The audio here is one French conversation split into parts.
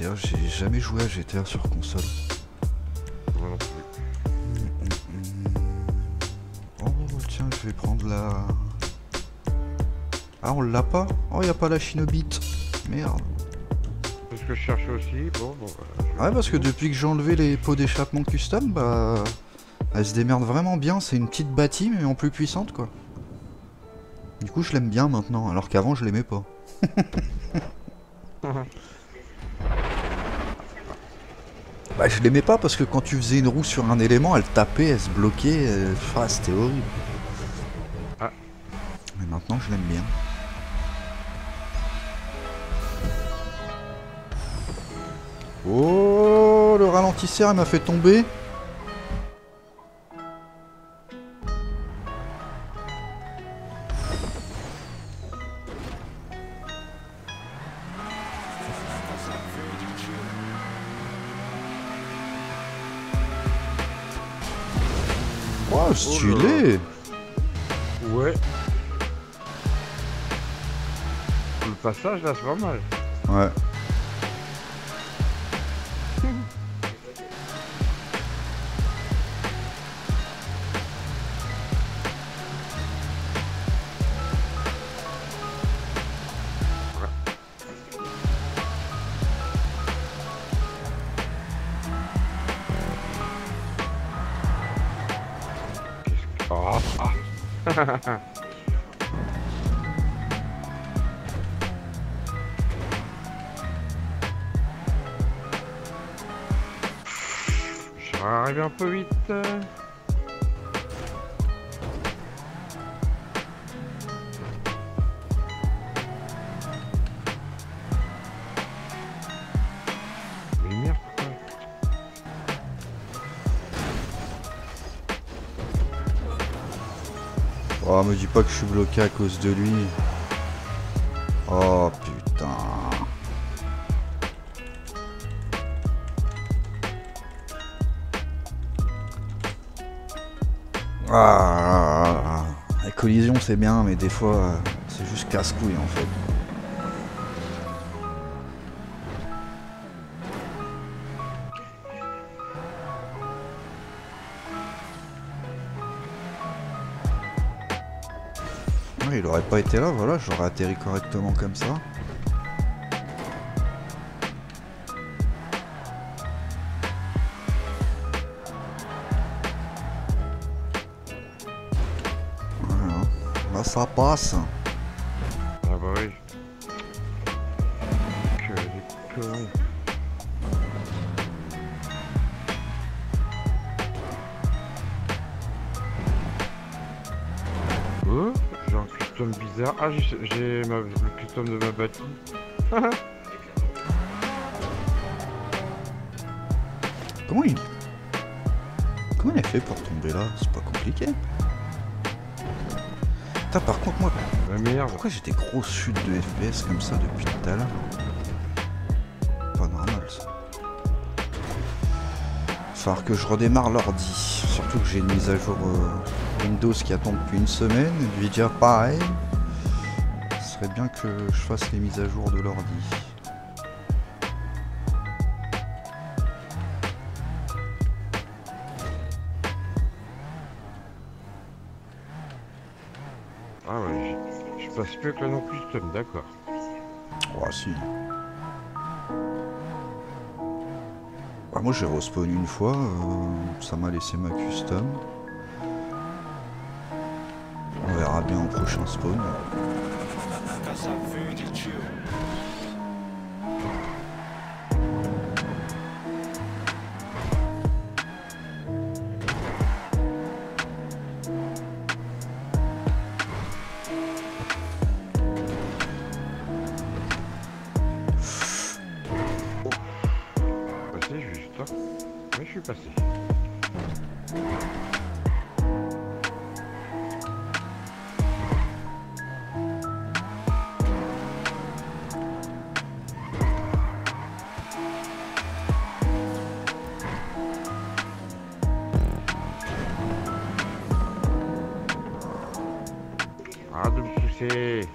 GTA, j'ai jamais joué à GTA sur console. Moi non plus. Oh tiens, je vais prendre la... Ah, on l'a pas? Oh, y a pas la Shinobit. Merde. C'est ce que je cherchais aussi. Bon, Ouais, parce que depuis que j'ai enlevé les pots d'échappement custom, bah... Elle se démerde vraiment bien, c'est une petite bâtie mais en plus puissante quoi. Du coup je l'aime bien maintenant, alors qu'avant je l'aimais pas. Bah je l'aimais pas parce que quand tu faisais une roue sur un élément, elle tapait, elle se bloquait, ah, c'était horrible. Ah. Mais maintenant je l'aime bien. Oh, le ralentisseur il m'a fait tomber. Oh, stylé. Ouais. Le passage là, c'est pas mal. Ouais. Oh, ah. Je vais arriver un peu vite. Mais merde, Oh, me dis pas que je suis bloqué à cause de lui. Oh putain. Ah, la collision c'est bien, mais des fois c'est juste casse-couille en fait. Ouais, il aurait pas été là, voilà, j'aurais atterri correctement comme ça. Voilà, là ça passe. ah bah oui. Que des conneries. Oh, j'ai un custom bizarre. Ah, j'ai le custom de ma bâtie. Comment il... Comment il a fait pour tomber là? C'est pas compliqué. Putain, par contre moi... La merde. Pourquoi j'ai des grosses chutes de FPS comme ça depuis tout à l'heure? Pas normal ça. Falloir que je redémarre l'ordi. Surtout que j'ai une mise à jour Windows qui attend depuis une semaine. Nvidia pareil. Ce serait bien que je fasse les mises à jour de l'ordi. Ah ouais, je passe mieux que le non custom, d'accord. Oh si. Bah, moi j'ai respawn une fois, ça m'a laissé ma custom. On verra bien au prochain spawn. Passé juste, hein. Mais je suis passé. Arrête de me pousser.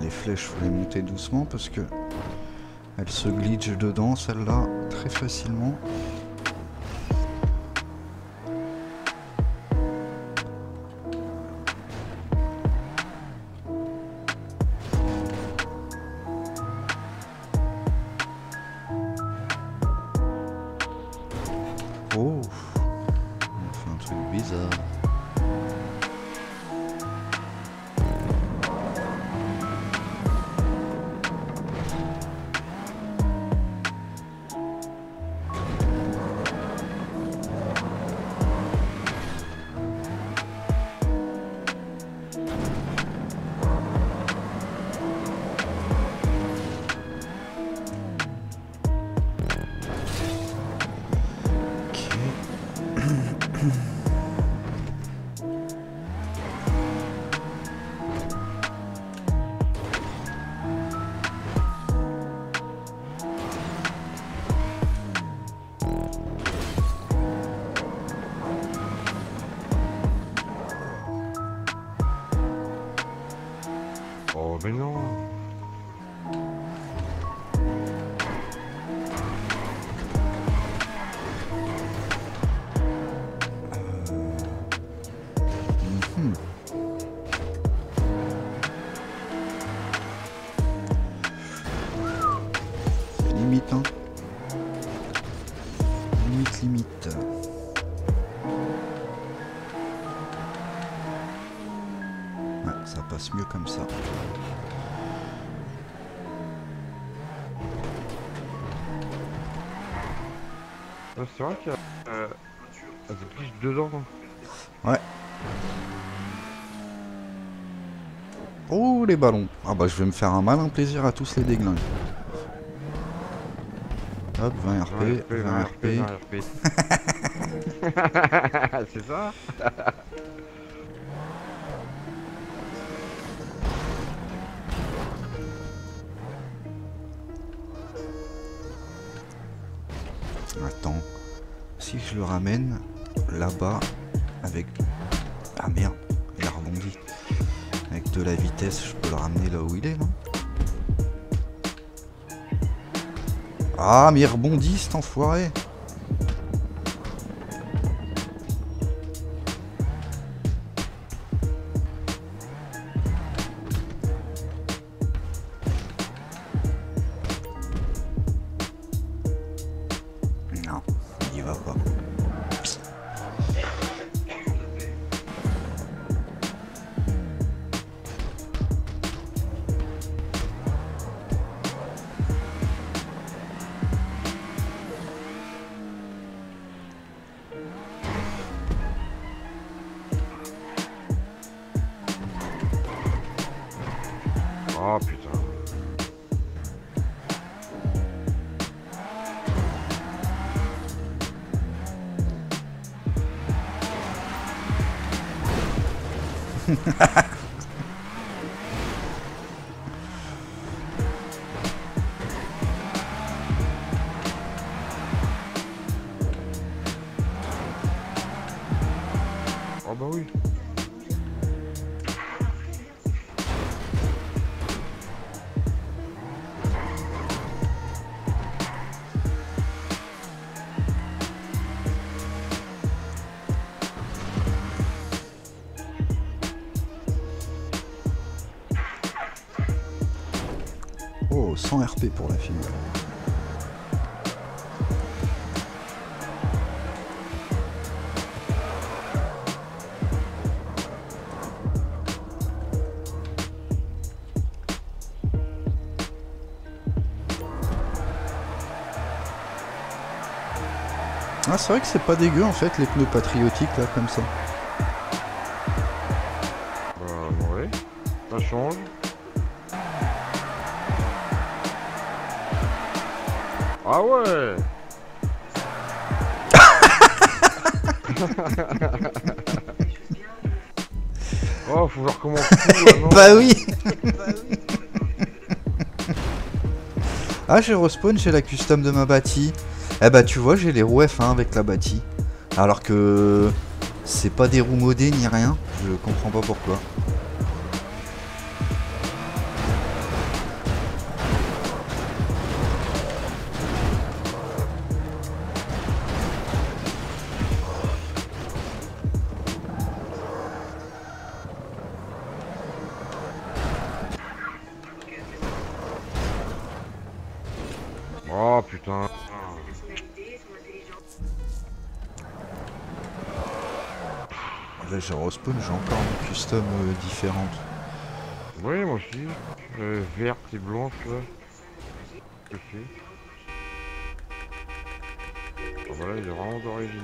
les flèches, faut les monter doucement parce que elles se glitchent dedans, celle-là, très facilement. Oh, on fait un truc bizarre. Oh mais non. Limite, hein. Limite. Ouais, ça passe mieux comme ça. C'est vrai qu'il y a... elle se glitch dedans. Ouais. Oh les ballons. Ah bah je vais me faire un malin plaisir à tous les déglinguer. Hop, 20 RP, 20 RP. 20 RP. C'est ça. Attends, si je le ramène là-bas avec... Ah merde, il a rebondi. Avec de la vitesse, je peux le ramener là où il est, non? Ah, mais il rebondit cet enfoiré. Non, il y va pas. Oh putain. Oh bah oui. Oh, 100 RP pour la fille. Ah, c'est vrai que c'est pas dégueu en fait les pneus patriotiques là comme ça. Ouais, ça change. Ah ouais. Oh, faut que je recommence tout là, non? Bah oui. Ah, j'ai respawn chez la custom de ma bâtie. Eh bah tu vois, j'ai les roues F1 avec la bâtie. Alors que c'est pas des roues modées ni rien. Je comprends pas pourquoi. Oh putain. Là j'ai respawn, j'ai encore une custom différente. Oui, moi aussi. Verte et blanche là. Aussi. Oh, voilà, il est vraiment d'origine.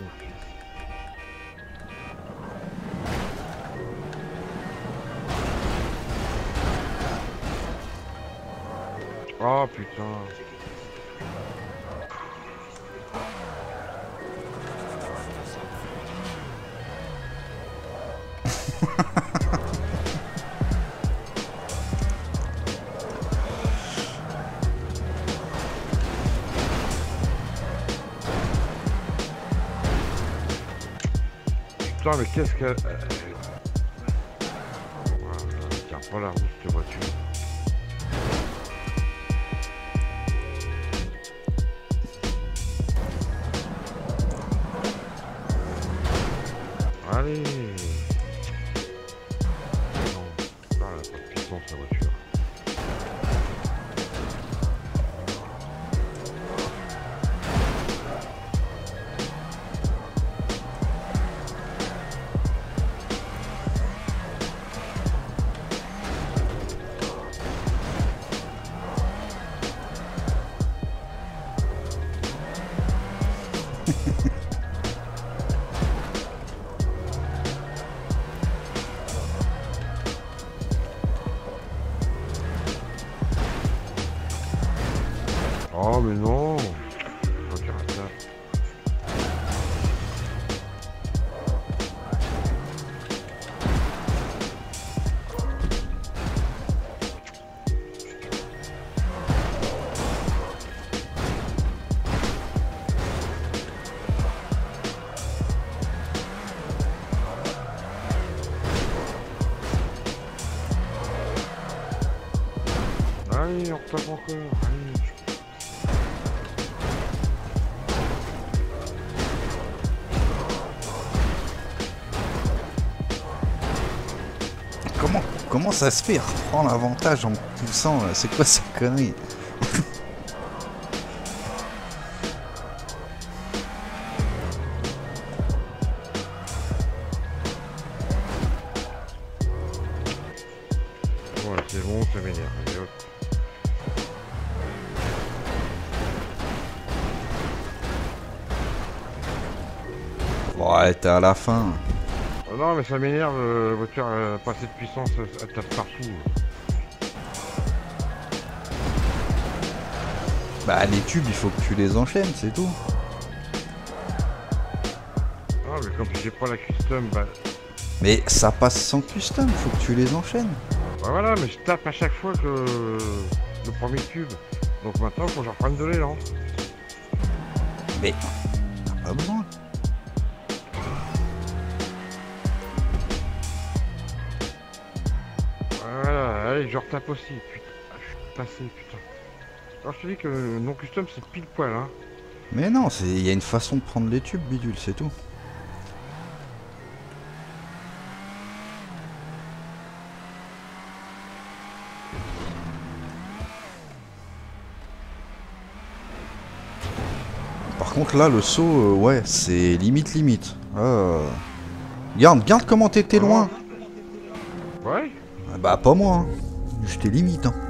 Oh putain. Putain, mais qu'est-ce que... Tiens pas la route cette voiture. Allez. Non, là, elle a pas de puissance la voiture. Oh mais non. Voiture à ça. Allez, on retape encore. Allez. Comment ça se fait? Reprend l'avantage en poussant là. C'est quoi cette connerie? Voilà, c'est bon, ça m'énerve. Allez, hop. Ouais, t'es à la fin. Oh non, mais ça m'énerve, la voiture a pas assez de puissance, elle tape partout. Bah les tubes, il faut que tu les enchaînes, c'est tout. Ah, mais comme j'ai pas la custom, bah... Mais ça passe sans custom, faut que tu les enchaînes. Bah voilà, mais je tape à chaque fois que le premier tube. Donc maintenant, faut que je reprenne de l'élan. Mais t'as pas besoin. Voilà, allez, je retape aussi. Putain, je suis passé, putain. Alors je te dis que le non custom, c'est pile poil, hein. Mais non, il y a une façon de prendre les tubes, bidule, c'est tout. Par contre là, le saut, ouais, c'est limite. Garde comment t'étais loin. Ouais. Ah bah pas moi, hein. J'étais limite. Hein.